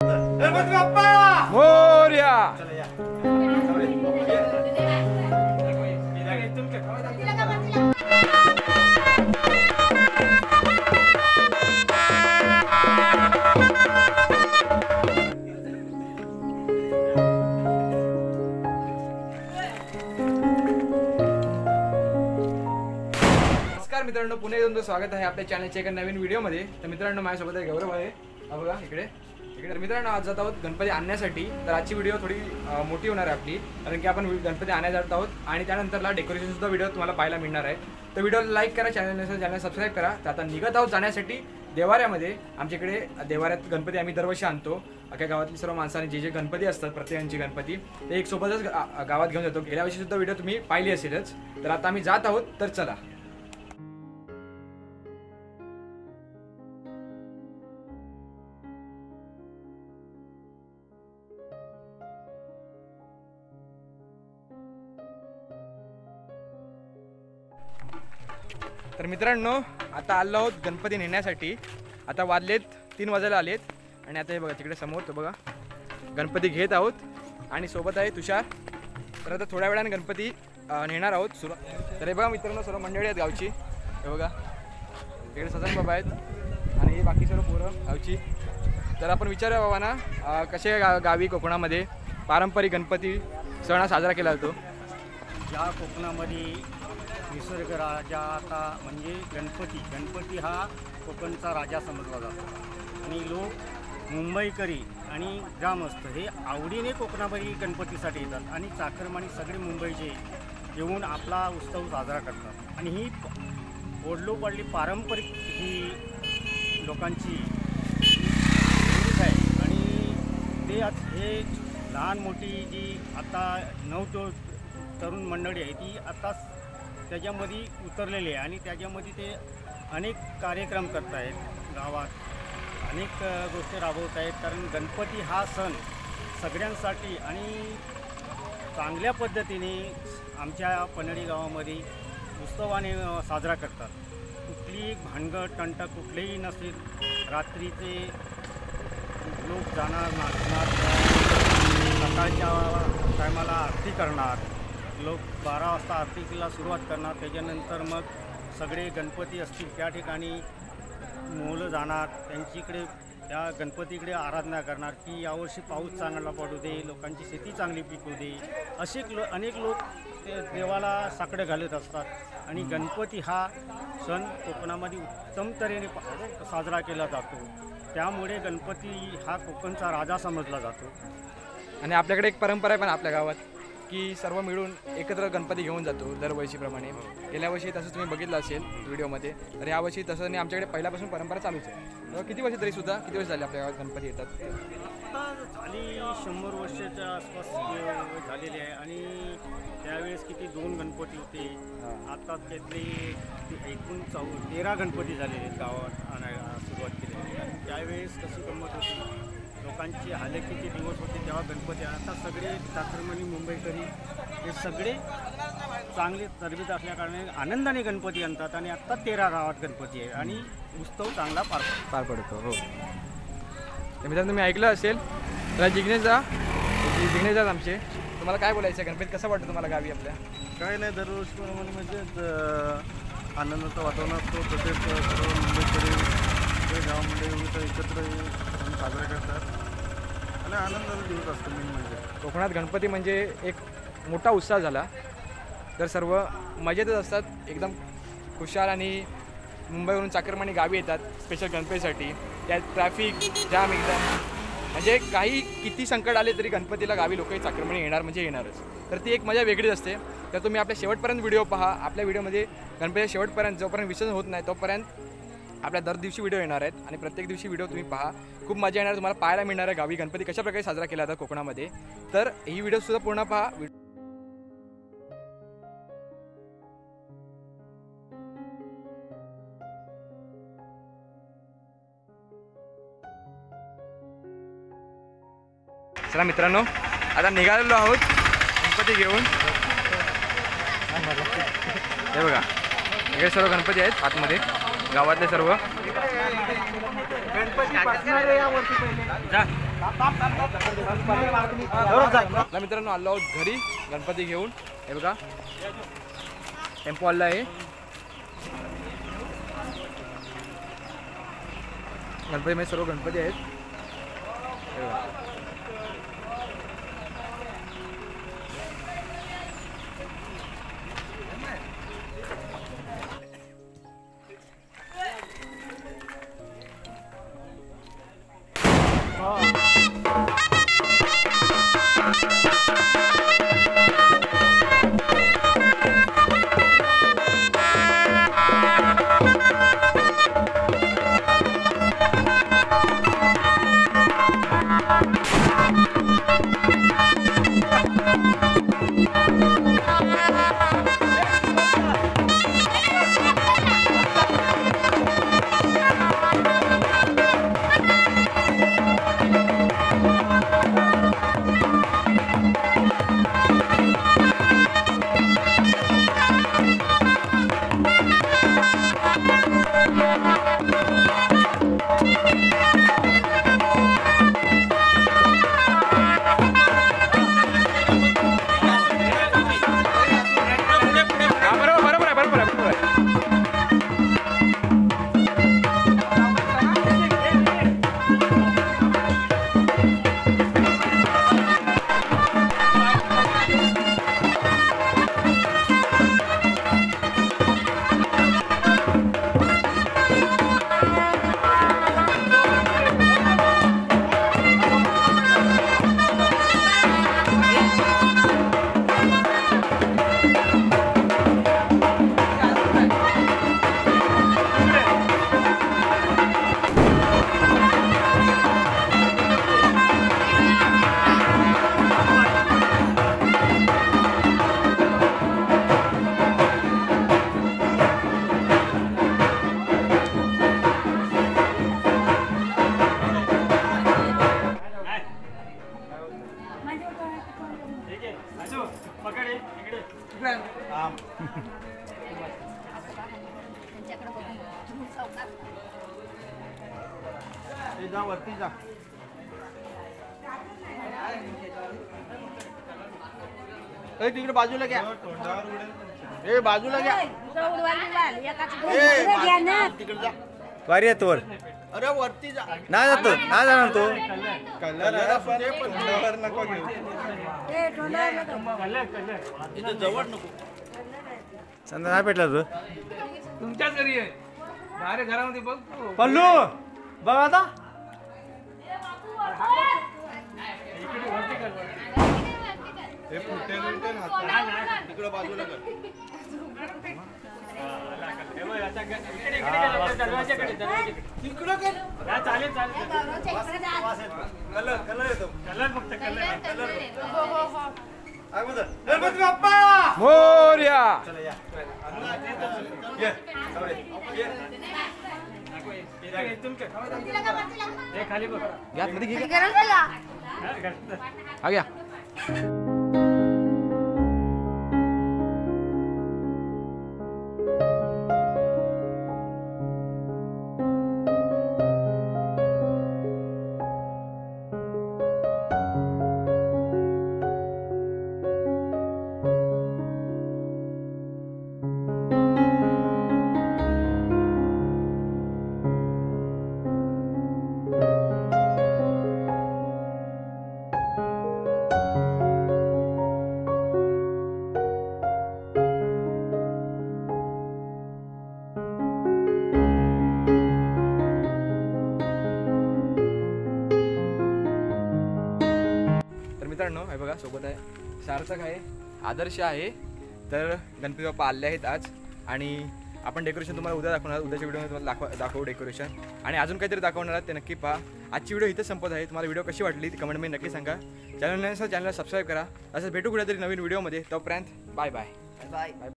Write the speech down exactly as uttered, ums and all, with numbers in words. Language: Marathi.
गणपती बाप्पा मोरया. नमस्कार मित्रांनो, पुन्हा एकदा स्वागत आहे आपल्या चॅनलच्या एका नवीन व्हिडिओमध्ये. तर मित्रांनो, माझ्यासोबत आहे गौरव आहे. हा बघा इकडे इकडे. तर मित्रांनो, आज जात आहोत गणपती आणण्यासाठी. तर आजची व्हिडिओ थोडी मोठी होणार आहे आपली, कारण की आपण गणपती आणायला जात आहोत आणि त्यानंतरला डेकोरेशन सुद्धा व्हिडिओ तुम्हाला पाहायला मिळणार आहे. तर व्हिडिओला लाईक करा, चॅनल नसेल चॅनल सबस्क्राईब करा. तर आता निघत आहोत जाण्यासाठी देवाऱ्यामध्ये. आमच्याकडे देवाऱ्यात गणपती आम्ही दरवर्षी आणतो. अख्या गावातली सर्व माणसांनी जे जे गणपती असतात, प्रत्येकांची गणपती ते एक सोबतच गावात घेऊन जातो. गेल्या वर्षी सुद्धा व्हिडिओ तुम्ही पाहिली असेलच. तर आता आम्ही जात आहोत, तर चला. तर मित्रांनो, आता आलो आहोत गणपती नेण्यासाठी. आता वाजलेत तीन वाजायला आलेत आणि आता हे बघा तिकडे समोर तो बघा गणपती घेत आहोत आणि सोबत आहे तुषार. तर आता थोड्या वेळाने गणपती नेणार आहोत सुरू. तर हे बघा मित्रांनो, सर्व मंडळी आहेत गावची. हे बघा तिकडे सजन बाबा आहेत आणि बाकी सर्व पोरं गावची. तर आपण विचारूया बाबांना कसे गा गावी कोकणामध्ये पारंपरिक गणपती सण साजरा केला जातो. या कोकणामध्ये निसर्ग राजा आता म्हणजे गणपती गणपती हा कोकणचा राजा समजला जातो आणि लोक मुंबईकरी आणि ग्रामस्थ हे आवडीने कोकणामध्ये गणपतीसाठी येतात आणि चाकरमानी सगळे मुंबईचे येऊन आपला उत्सव साजरा करतात. आणि ही ओढलो पडली पारंपरिक ही लोकांची आहे आणि ते हे लहान मोठी जी आता नऊ तरुण मंडळी आहे ती आता त्याच्यामध्ये उतरलेले आहे आणि त्याच्यामध्ये ते अनेक कार्यक्रम करत आहेत, गावात अनेक गोष्टी राबवत आहेत. कारण गणपती हा सण सगळ्यांसाठी आणि चांगल्या पद्धतीने आमच्या पन्हाळी गावामध्ये उत्सवाने साजरा करतात. कुठलीही भानगड तंटा कुठलेही नसेल. रात्रीचे लोक जाणार, नाचणार, सकाळच्या टायमाला आरती करणार, लोक बारा वाजता आरतीला सुरुवात करणार. त्याच्यानंतर मग सगळे गणपती असतील त्या ठिकाणी मुलं जाणार, त्यांच्याकडे त्या गणपतीकडे आराधना करणार की यावर्षी पाऊस चांगला पडू दे, लोकांची शेती चांगली पिकू दे. असे लो अनेक लोक ते देवाला साकडं घालत असतात आणि गणपती हा सण कोकणामध्ये उत्तम तऱ्हेने साजरा केला जातो. त्यामुळे गणपती हा कोकणचा राजा समजला जातो. आणि आपल्याकडे एक परंपरा आहे पण आपल्या गावात की सर्व मिळून एकत्र गणपती घेऊन जातो दरवर्षीप्रमाणे. गेल्या वर्षी तसं तुम्ही बघितलं असेल व्हिडिओमध्ये. तर यावर्षी तसं नाही, आमच्याकडे पहिल्यापासून परंपरा चालूच आहे. तर किती वर्ष तरी सुद्धा किती वर्ष झाले आपल्या गावात गणपती येतात? आता झाली शंभर वर्षाच्या आसपास झालेली आहे आणि त्यावेळेस किती दोन गणपती होते. आता त्यातले एकूण चौ तेरा गणपती झालेले आहेत गावात आणायला सुरुवात केली. आणि त्यावेळेस कशी गंमत होती, लोकांची हालकीचे दिवस होते तेव्हा गणपती. आता सगळे चाकरमानी मुंबईकरी हे सगळे चांगले तरबीज असल्याकारणे आनंदाने गणपती आणतात आणि आत्ता तेरा गावात गणपती आहे आणि उत्सव चांगला पार पार पडतो. हो, तर मित्रांनो तुम्ही ऐकलं असेल. तर जिग्नेश जा जिग्नेश जा आमचे, तुम्हाला काय बोलायचं आहे? गणपती कसा वाटतो तुम्हाला गावी आपल्या? काय नाही, दरवर्षीप्रमाणे म्हणजे आनंदाचं वातावरण असतो. तसेच सर्व मुंबईकडे गावामध्ये विविध एकत्र येऊन साजरा करतात आणि आनंदाचा दिवस असतो. मेन म्हणजे कोकणात गणपती म्हणजे एक मोठा उत्साह झाला तर सर्व मजेतच असतात, एकदम खुशाल. आणि मुंबईवरून चाकरमानी गावी येतात स्पेशल गणपतीसाठी. त्यात ट्रॅफिक जाम एकदम, म्हणजे काही किती संकट आले तरी गणपतीला गावी लोकही चाकरमानी येणार म्हणजे येणारच. तर ती एक मजा वेगळीच असते. तर तुम्ही आपल्या शेवटपर्यंत व्हिडिओ पहा. आपल्या व्हिडिओमध्ये गणपती शेवटपर्यंत जोपर्यंत विसर्जन होत नाही तोपर्यंत आपल्या दर दिवशी व्हिडिओ येणार आहेत आणि प्रत्येक दिवशी व्हिडिओ तुम्ही पहा. खूप मजा येणार, तुम्हाला पाहायला मिळणार आहे गावी गणपती कशा प्रकारे साजरा केला जातो कोकणामध्ये. तर ही व्हिडिओसुद्धा पूर्ण पहा. चला मित्रांनो, आता निघालेलो आहोत गणपती घेऊन. हे बघा हे सर्व गणपती आहेत आतमध्ये गावातले सर्व. गणपती मित्रांनो आलो आहोत घरी गणपती घेऊन. हे बघा टेम्पो आला आहे. गणपतीमध्ये सर्व गणपती आहेत. हे बघा. जा वरती जा. ए तिकडे बाजूला घ्या. ए बाजूला घ्या. तिकडे जा. वारी येतो वर. अरे वरती जा. नाही जातो नाही जाणार तो. कलर पण कलर नको घेऊ. इथे जवळ नको. संध्या नाही पेटला तू. तुमच्याच घरी आहे. अरे घरामध्ये बघ पल्लू बघ आता. हे फुटेल विटेल हात. तिकडे बाजूला कर. तिकडं कर. चालेल चालेल. कलर कलर येतो. कलर फक्त कलर कलर. गणपती बाप्पा मोरया. चला या. ये खाली बघ. घ्या मध्ये घे. हा घ्या. मित्रांनो हे बघा सोबत आहे सार्थक आहे, आदर्श आहे. तर गणपती बाप्पा आले आहेत आज आणि आपण डेकोरेशन तुम्हाला उद्या दाखवणार. उद्याच्या व्हिडिओमध्ये तुम्हाला दाखवा दाखवू डेकोरेशन आणि अजून काहीतरी दाखवणार आहात ते नक्की पहा. आजची व्हिडिओ इथं संपत आहे. तुम्हाला व्हिडिओ कशी वाटली ती कमेंटमध्ये नक्की सांगा. चॅनल नसेल चॅनलला सबस्क्राईब करा. असं भेटू कुठेतरी नवीन व्हिडिओमध्ये. तोपर्यंत बाय बाय बाय.